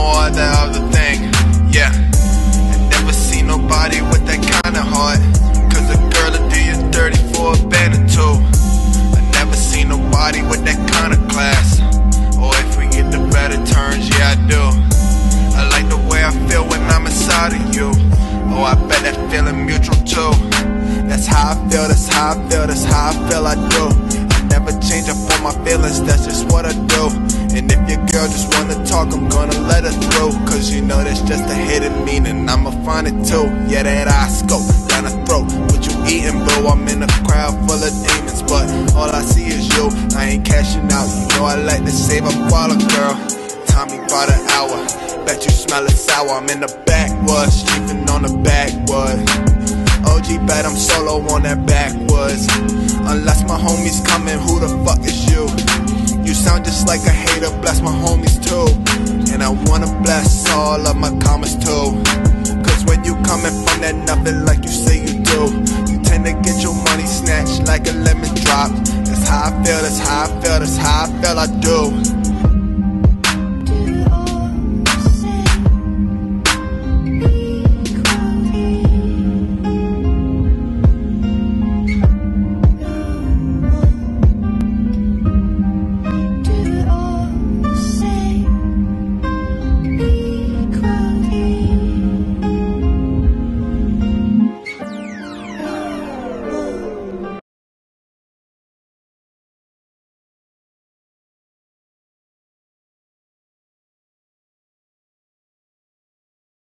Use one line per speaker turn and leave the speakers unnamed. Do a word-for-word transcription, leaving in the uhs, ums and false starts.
more of the other thing. Yeah, I never seen nobody with that kind of heart, cause a girl will do you dirty for a band or two. I never seen nobody with that kind of class, or if we get the better terms, yeah I do. I like the way I feel when I'm inside of you. Oh, I bet that feeling mutual too. That's how I feel, that's how I feel, that's how I feel I do. I never change up on my feelings, that's just what I do. And if your girl just wanna talk, I'm gonna let her through, cause you know that's just a hidden meaning, I'ma find it too. Yeah, that eye scope down her throat, what you eating, bro? I'm in a crowd full of demons, but all I see is you. I ain't cashing out, you know I like to save up all a girl. Tommy bought an hour, bet you smell it sour. I'm in the backwoods, sleeping on the backwood. O G bet I'm solo on that backwoods. Unless my homies coming, who the fuck is you? You sound just like a hater, bless my homies too. And I wanna bless all of my commas too. Cause when you coming from that nothing like you say you do, you tend to get your money snatched like a lemon drop. That's how I feel, that's how I feel, that's how I feel I do.